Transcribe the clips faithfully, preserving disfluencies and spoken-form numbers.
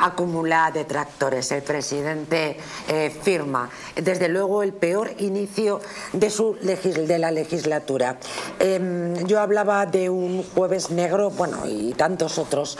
acumula detractores. El presidente eh, firma, desde luego, el peor inicio de, su legis de la legislatura. Eh, yo hablaba de un jueves negro, bueno, y tantos otros.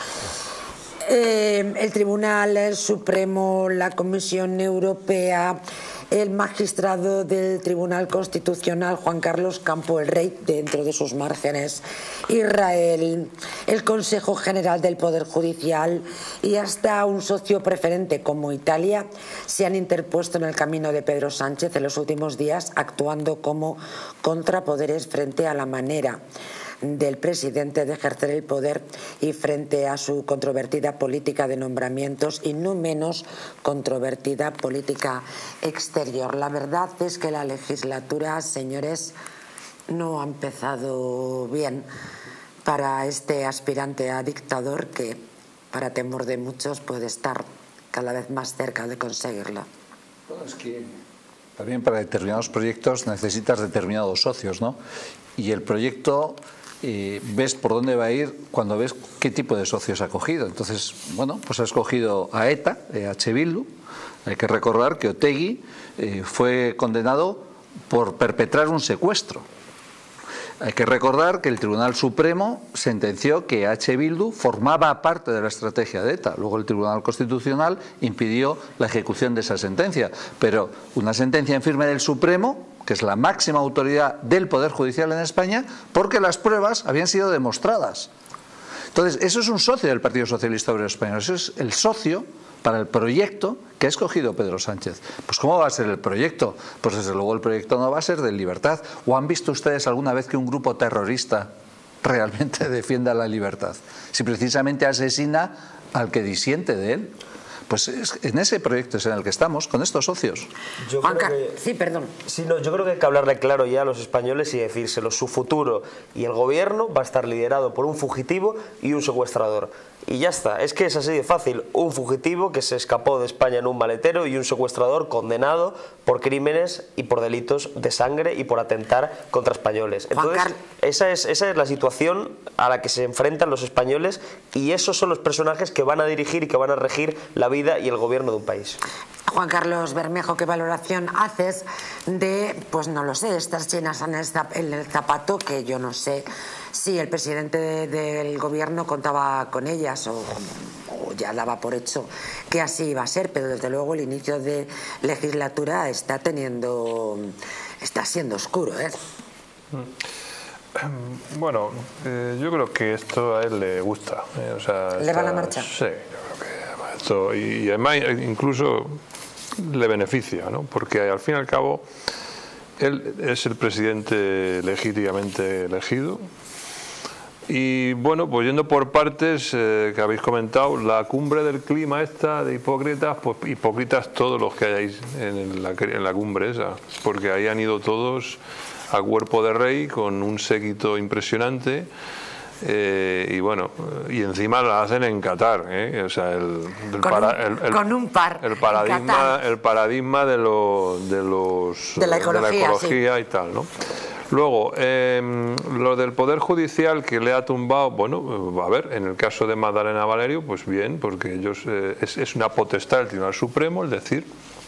Eh, el Tribunal Supremo, la Comisión Europea, el magistrado del Tribunal Constitucional, Juan Carlos Campo el Rey, dentro de sus márgenes, Israel, el Consejo General del Poder Judicial y hasta un socio preferente como Italia se han interpuesto en el camino de Pedro Sánchez en los últimos días, actuando como contrapoderes frente a la manera del presidente de ejercer el poder y frente a su controvertida política de nombramientos y no menos controvertida política exterior. La verdad es que la legislatura, señores, no ha empezado bien para este aspirante a dictador que, para temor de muchos, puede estar cada vez más cerca de conseguirlo. Bueno, es que también para determinados proyectos necesitas determinados socios, ¿no? Y el proyecto eh, ves por dónde va a ir cuando ves qué tipo de socios ha cogido. Entonces, bueno, pues ha escogido a ETA, a H. Bildu. Hay que recordar que Otegi eh, fue condenado por perpetrar un secuestro. Hay que recordar que el Tribunal Supremo sentenció que H. Bildu formaba parte de la estrategia de ETA. Luego el Tribunal Constitucional impidió la ejecución de esa sentencia. Pero una sentencia en firme del Supremo, que es la máxima autoridad del Poder Judicial en España, porque las pruebas habían sido demostradas. Entonces, eso es un socio del Partido Socialista Obrero Español. Eso es el socio para el proyecto que ha escogido Pedro Sánchez. Pues ¿cómo va a ser el proyecto? Pues desde luego el proyecto no va a ser de libertad. ¿O han visto ustedes alguna vez que un grupo terrorista realmente defienda la libertad? Si precisamente asesina al que disiente de él. Pues es, en ese proyecto es en el que estamos, con estos socios. Yo creo que, sí, perdón. Sí, no, yo creo que hay que hablarle claro ya a los españoles y decírselo. Su futuro y el gobierno va a estar liderado por un fugitivo y un secuestrador. Y ya está, es que es así de fácil. Un fugitivo que se escapó de España en un maletero y un secuestrador condenado por crímenes y por delitos de sangre y por atentar contra españoles. Entonces, esa es, esa es la situación a la que se enfrentan los españoles y esos son los personajes que van a dirigir y que van a regir la vida y el gobierno de un país. Juan Carlos Bermejo, ¿qué valoración haces de, pues no lo sé, estas chinas en el zapato, que yo no sé si el presidente de, del gobierno contaba con ellas o, o ya daba por hecho que así iba a ser, pero desde luego el inicio de legislatura está teniendo, está siendo oscuro, ¿eh? Bueno, eh, yo creo que esto a él le gusta. Eh, o sea, ¿Le esta, va la marcha? Sí, yo creo que esto, y, y además incluso le beneficia, ¿no? Porque al fin y al cabo él es el presidente legítimamente elegido. Y bueno, pues yendo por partes eh, que habéis comentado, la cumbre del clima esta de hipócritas, pues hipócritas todos los que hayáis en la, en la cumbre esa, porque ahí han ido todos a cuerpo de rey con un séquito impresionante. Eh, y bueno, y encima la hacen en Qatar, ¿eh? O sea, el, el con, para, un, el, el, con un par el paradigma, el paradigma de, lo, de los de la ecología, de la ecología sí. Y tal, ¿no? Luego, eh, lo del Poder Judicial que le ha tumbado, bueno, a ver, en el caso de Magdalena Valerio, pues bien, porque ellos eh, es, es una potestad del Tribunal Supremo, es decir,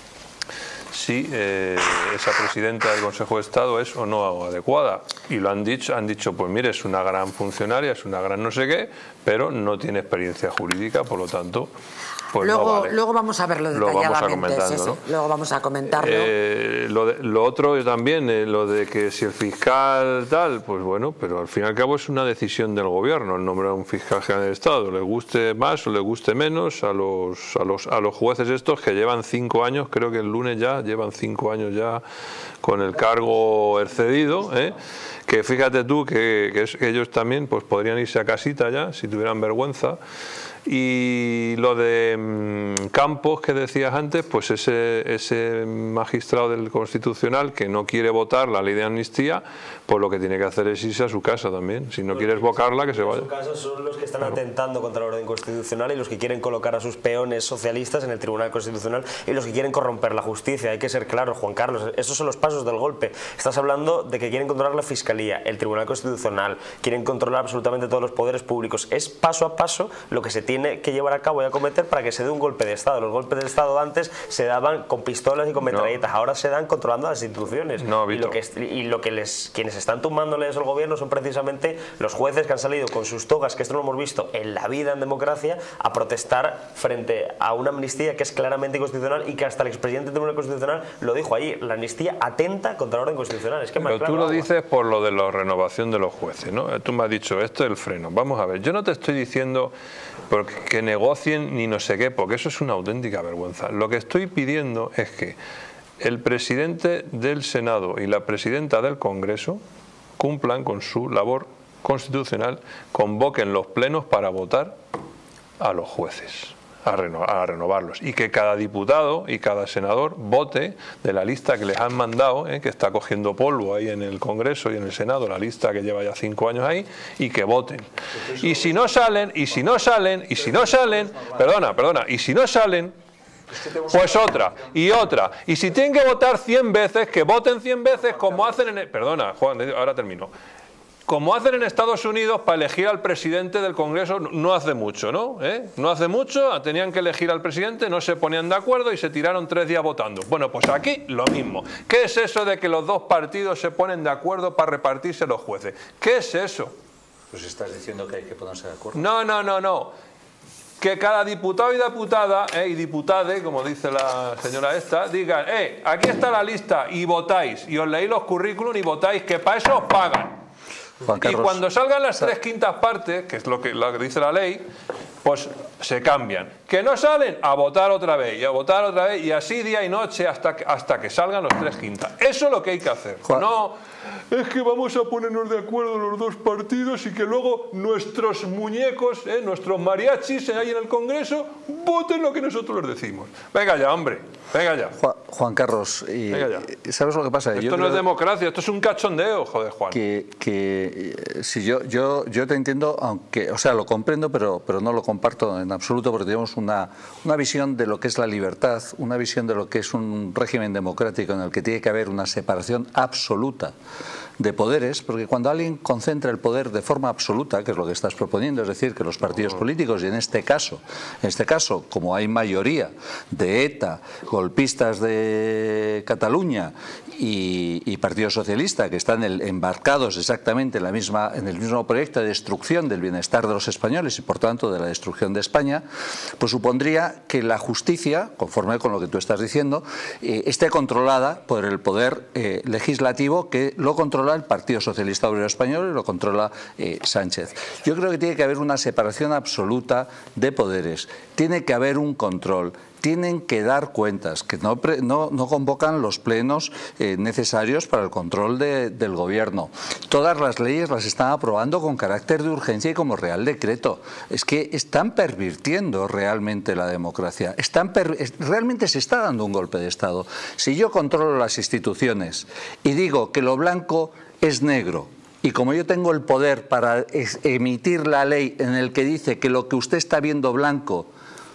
si eh, esa presidenta del Consejo de Estado es o no adecuada. Y lo han dicho, han dicho, pues mire, es una gran funcionaria, es una gran no sé qué, pero no tiene experiencia jurídica, por lo tanto, pues luego, no vale. Luego vamos a verlo detalladamente. Lo vamos a comentar, ¿no? Luego vamos a comentarlo. Eh, lo, de, lo otro también, eh, lo de que si el fiscal tal, pues bueno, pero al fin y al cabo es una decisión del gobierno el nombrar un fiscal general del Estado, le guste más o le guste menos a los, a los, a los jueces estos que llevan cinco años, creo que el lunes ya llevan cinco años ya con el cargo excedido, ¿eh? Que fíjate tú que, que, es, que ellos también pues podrían irse a casita ya si tuvieran vergüenza. Y lo de mmm, Campos que decías antes, pues ese, ese magistrado del Constitucional que no quiere votar la ley de amnistía, pues lo que tiene que hacer es irse a su casa también. Si no quieres votarla, que se vaya. En su casa son los que están claro. atentando contra la orden constitucional y los que quieren colocar a sus peones socialistas en el Tribunal Constitucional y los que quieren corromper la justicia. Hay que ser claros, Juan Carlos, esos son los pasos del golpe. Estás hablando de que quieren controlar la Fiscalía, el Tribunal Constitucional, quieren controlar absolutamente todos los poderes públicos. Es paso a paso lo que se tiene tiene que llevar a cabo y acometer para que se dé un golpe de Estado. Los golpes de Estado antes se daban con pistolas y con metralletas, no. ahora se dan controlando las instituciones. No, y lo que, y lo que les, quienes están tumbándoles al gobierno son precisamente los jueces que han salido con sus togas, que esto no lo hemos visto en la vida en democracia, a protestar frente a una amnistía que es claramente inconstitucional y que hasta el expresidente del Tribunal Constitucional lo dijo allí. La amnistía atenta contra el orden constitucional. Es que Pero tú lo dices por lo de la renovación de los jueces, ¿no? Tú me has dicho, esto es el freno. Vamos a ver, yo no te estoy diciendo porque, que negocien ni no sé qué, porque eso es una auténtica vergüenza. Lo que estoy pidiendo es que el presidente del Senado y la presidenta del Congreso cumplan con su labor constitucional, convoquen los plenos para votar a los jueces, a, reno, a renovarlos, y que cada diputado y cada senador vote de la lista que les han mandado, eh, que está cogiendo polvo ahí en el Congreso y en el Senado, la lista que lleva ya cinco años ahí, y que voten. Y si no salen, y si no salen, y si no salen, perdona, perdona, y si no salen, pues otra, y otra. Y si tienen que votar cien veces, que voten cien veces como hacen en... El, perdona, Juan, ahora termino. Como hacen en Estados Unidos para elegir al presidente del Congreso no hace mucho, ¿no? ¿Eh? No hace mucho, tenían que elegir al presidente, no se ponían de acuerdo y se tiraron tres días votando. Bueno, pues aquí lo mismo. ¿Qué es eso de que los dos partidos se ponen de acuerdo para repartirse los jueces? ¿Qué es eso? Pues estás diciendo que hay que ponerse de acuerdo. No, no, no, no. Que cada diputado y diputada, eh, y diputade, como dice la señora esta, digan, eh, aquí está la lista y votáis, y os leéis los currículum y votáis, que para eso os pagan. Juan Carlos, y cuando salgan las tres quintas partes, que es lo que, lo que dice la ley, pues se cambian. Que no salen, a votar otra vez, y a votar otra vez, y así día y noche hasta que, hasta que salgan los tres quintas. Eso es lo que hay que hacer. Juan. No, es que vamos a ponernos de acuerdo los dos partidos y que luego nuestros muñecos, eh, nuestros mariachis ahí en el Congreso, voten lo que nosotros les decimos. Venga ya, hombre, venga ya. Juan, Juan Carlos, y, ¿sabes lo que pasa? Esto yo no es democracia, esto es un cachondeo, joder, Juan. Que, que si yo, yo, yo te entiendo, aunque, o sea, lo comprendo, pero, pero no lo comparto en absoluto, porque tenemos una, una visión de lo que es la libertad, una visión de lo que es un régimen democrático en el que tiene que haber una separación absoluta de poderes, porque cuando alguien concentra el poder de forma absoluta, que es lo que estás proponiendo, es decir, que los partidos políticos, y en este caso, en este caso, como hay mayoría de ETA, golpistas de Cataluña y, y Partido Socialista, que están el, embarcados exactamente en, la misma, en el mismo proyecto de destrucción del bienestar de los españoles y, por tanto, de la destrucción de España, pues supondría que la justicia, conforme con lo que tú estás diciendo, eh, esté controlada por el poder eh, legislativo, que lo controla el Partido Socialista Obrero Español y lo controla eh, Sánchez. Yo creo que tiene que haber una separación absoluta de poderes, tiene que haber un control, tienen que dar cuentas, que no, no, no convocan los plenos eh, necesarios para el control de, del gobierno. Todas las leyes las están aprobando con carácter de urgencia y como real decreto. Es que están pervirtiendo realmente la democracia. Están per, realmente se está dando un golpe de Estado. Si yo controlo las instituciones y digo que lo blanco es negro, y como yo tengo el poder para emitir la ley en el que dice que lo que usted está viendo blanco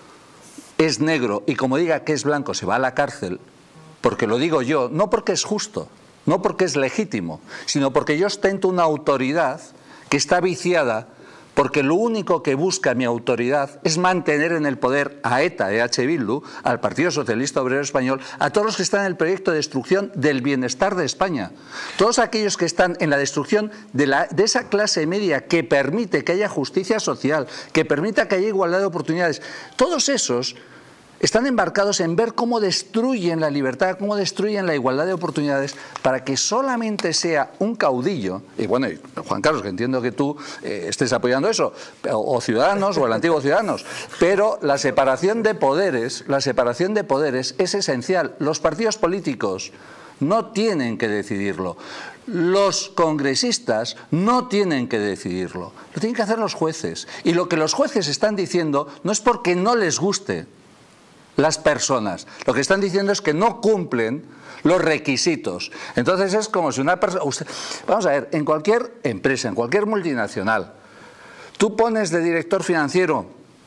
es negro, y como diga que es blanco se va a la cárcel, porque lo digo yo, no porque es justo, no porque es legítimo, sino porque yo ostento una autoridad que está viciada, porque lo único que busca mi autoridad es mantener en el poder a ETA, E H Bildu, al Partido Socialista Obrero Español, a todos los que están en el proyecto de destrucción del bienestar de España. Todos aquellos que están en la destrucción de, la, de esa clase media que permite que haya justicia social, que permita que haya igualdad de oportunidades. Todos esos están embarcados en ver cómo destruyen la libertad, cómo destruyen la igualdad de oportunidades para que solamente sea un caudillo, y bueno, Juan Carlos, que entiendo que tú eh, estés apoyando eso, o, o Ciudadanos, o el antiguo Ciudadanos, pero la separación de poderes, la separación de poderes es esencial. Los partidos políticos no tienen que decidirlo. Los congresistas no tienen que decidirlo. Lo tienen que hacer los jueces. Y lo que los jueces están diciendo no es porque no les guste las personas. Lo que están diciendo es que no cumplen los requisitos. Entonces es como si una persona... Usted, vamos a ver, en cualquier empresa, en cualquier multinacional, tú pones de director financiero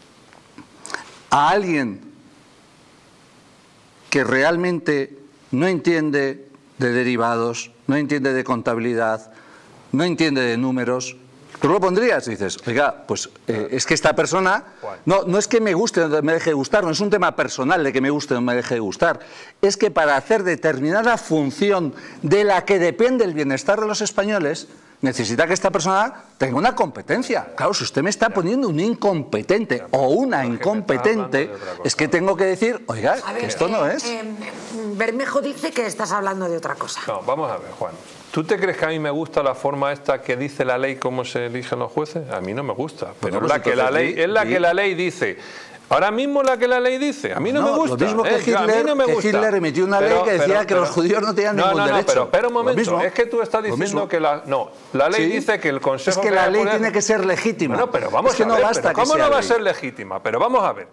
a alguien que realmente no entiende de derivados, no entiende de contabilidad, no entiende de números, ¿Tú lo pondrías? Y dices, oiga, pues eh, es que esta persona, no, no es que me guste o no me deje de gustar, no es un tema personal de que me guste o no me deje de gustar, es que para hacer determinada función de la que depende el bienestar de los españoles, necesita que esta persona tenga una competencia. Claro, si usted me está poniendo un incompetente o una incompetente, es que tengo que decir, oiga, A ver, que esto no eh, es. eh, Bermejo dice que estás hablando de otra cosa. No, vamos a ver, Juan. ¿Tú te crees que a mí me gusta la forma esta que dice la ley cómo se eligen los jueces? A mí no me gusta. Pero Bueno, es la pues que la entonces ley, di- es la di- que la ley dice. Ahora mismo la que la ley dice. A mí no, No, me gusta. lo mismo que eh, yo- a mí Hitler- no me que gusta. Hitler emitió una ley que decía que los judíos no tenían no, ningún no, no, derecho. pero espera un Lo momento. mismo. Es que tú estás Lo diciendo mismo. que la... No, la ley Sí. dice que el Consejo... Es que la ley General- tiene que ser legítima. Bueno, pero vamos es que a no ver, basta pero que ¿cómo sea no va a ley? ser legítima? Pero vamos a ver.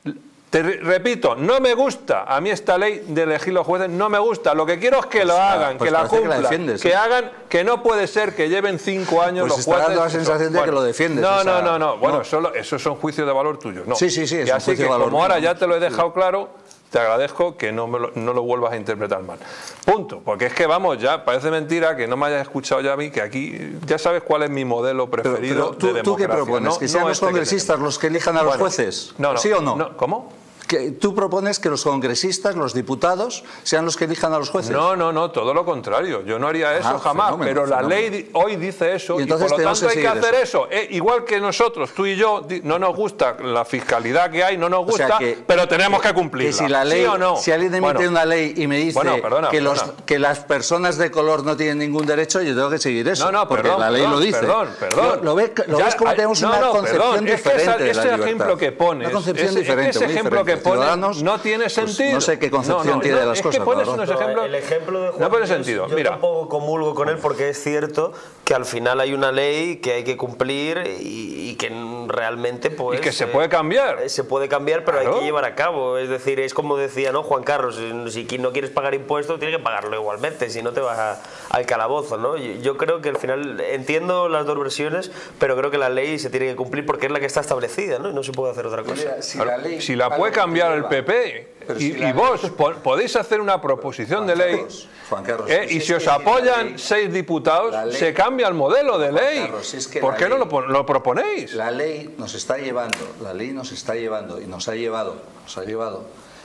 Te re- repito, no me gusta a mí esta ley de elegir los jueces, no me gusta. Lo que quiero es que Pues lo nada, hagan, pues que la parece que la cumplan, que, defiendes, ¿eh? hagan, que no puede ser que lleven cinco años Pues los está jueces. dando la sensación de que lo defiendes, No, esa- no, no, no. Bueno, no. Solo, esos son juicios de valor tuyos. No. Sí, sí, sí, es Y un así juicio que de valor como ahora mío. ya te lo he dejado claro, te agradezco que no, me lo, no lo vuelvas a interpretar mal. Punto. Porque es que, vamos, ya parece mentira que no me hayas escuchado ya a mí, que aquí ya sabes cuál es mi modelo Pero, preferido pero tú, de ¿tú qué democracia. propones? No- ¿Que sean no los este que congresistas tenemos. los que elijan a los Bueno, jueces? no, no, ¿Sí o no? no? ¿Cómo? Que ¿Tú propones que los congresistas, los diputados, sean los que elijan a los jueces? No, no, no, todo lo contrario. Yo no haría eso Ah, jamás. fenómeno, pero la fenómeno. ley di- hoy dice eso Y y, entonces por lo tenemos tanto que hay que seguir hacer eso. Eh, igual que nosotros, tú y yo, di- no nos gusta la fiscalidad que hay, no nos O sea, gusta, que- pero tenemos que, cumplirla. Que si la ley, ¿Sí o no? si alguien emite Bueno, una ley y me dice Bueno, perdona, que, los, perdona. que las personas de color no tienen ningún derecho, yo tengo que seguir eso. No, no, porque perdón, la ley perdón, lo dice. Perdón, perdón. Lo, lo ves, lo Ya ves como hay- tenemos no, una no, concepción perdón, es que diferente esa- de la ese libertad. ejemplo que pones, Una concepción ese- es que diferente, ese muy ejemplo diferente. que pones Ciudadanos, no tiene pues, sentido. no sé qué concepción No, no, tiene de no, las es cosas. que pones la unos verdad. ejemplos... El ejemplo de Juan, No tiene yo- sentido. Yo Mira. tampoco comulgo con él porque es cierto que al final hay una ley que hay que cumplir y, y que realmente pues... Y que se eh, puede cambiar. eh, Se puede cambiar, pero Claro. hay que llevar a cabo. Es decir, es como decía, ¿no? Juan Carlos, si no quieres pagar impuestos tienes que pagarlo igualmente, si no te vas a- al calabozo, ¿no? Yo, yo creo que al final entiendo las dos versiones, pero creo que la ley se tiene que cumplir porque es la que está establecida, ¿no? Y no se puede hacer otra cosa. Mira, si Claro, la ley si la vale puede lo que cambiar te el lleva. P P Pero y, si la y ley- vos po- podéis hacer una proposición de ley, Carlos, Juan Carlos, ¿eh? si y es si os que la apoyan ley- seis diputados, la ley- se cambia el modelo de Juan ley. Carlos, si es que ¿Por la qué no ley- lo, pon- lo proponéis? La ley nos está llevando, la ley nos está llevando y nos ha llevado, nos ha llevado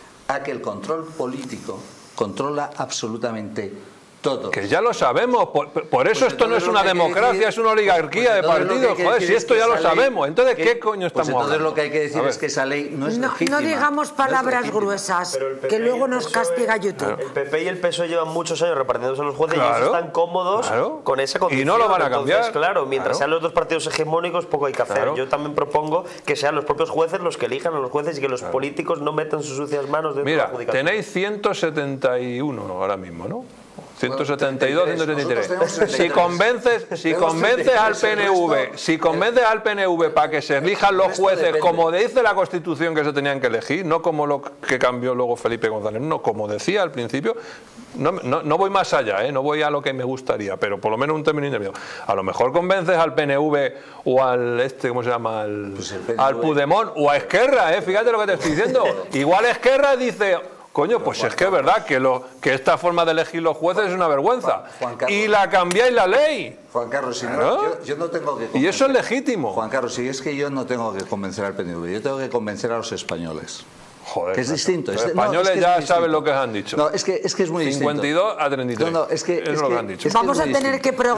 a que el control político controla absolutamente todo. Que ya lo sabemos, por, por eso Pues esto no entonces es lo una que hay que democracia, decir- es una oligarquía pues de entonces lo que hay partidos. que Joder, decir si es esto que ya lo esa ley- sabemos, entonces que- ¿qué coño pues estamos entonces hablando? lo que hay que decir A ver. es que esa ley no es No, legítima. no digamos no es palabras legítima. gruesas, Pero el P P que y luego el nos P S O E castiga YouTube. El P P y el P S O E llevan muchos años repartiéndose a los jueces y Claro, ellos están cómodos claro. con esa Y condición. no lo van a Entonces, cambiar. claro, mientras Claro. sean los dos partidos hegemónicos, poco hay que hacer. Claro. Yo también propongo que sean los propios jueces los que elijan a los jueces y que los políticos no metan sus sucias manos dentro de la Mira, judicatura. tenéis ciento setenta y uno ahora mismo, ¿no? ciento setenta y dos, ciento setenta y tres. Nosotros tenemos treinta y Si tres. convences, si Tenemos convences al treinta y tres, el P N V, resto- si convences al P N V para que se elijan los resto jueces depende. como dice la Constitución que se tenían que elegir, no como lo que cambió luego Felipe González, no, como decía al principio, no, no, no voy más allá, ¿eh? No voy a lo que me gustaría, pero por lo menos un término intermedio. A lo mejor convences al P N V o al este, ¿cómo se llama? Al, Pues el P N V. al Puigdemont o a Esquerra, ¿eh? Fíjate lo que te estoy diciendo. Igual Esquerra dice... Coño, pues es que es verdad que, lo, que esta forma de elegir los jueces es una vergüenza. Juan Carlos. Y la cambiáis la ley. Juan Carlos, si no, Claro. yo, yo no tengo que Y eso es convencer- legítimo. Juan Carlos, si es que yo no tengo que convencer al P N V, yo tengo que convencer a los españoles. Joder. Que es macho. distinto. Los es- no, españoles es que es ya muy saben distinto. lo que han dicho. No, es que es, que es muy distinto. cincuenta y dos a treinta y tres. No, no, es que, Eso es es lo que- que han dicho. es que es Vamos a muy tener distinto. que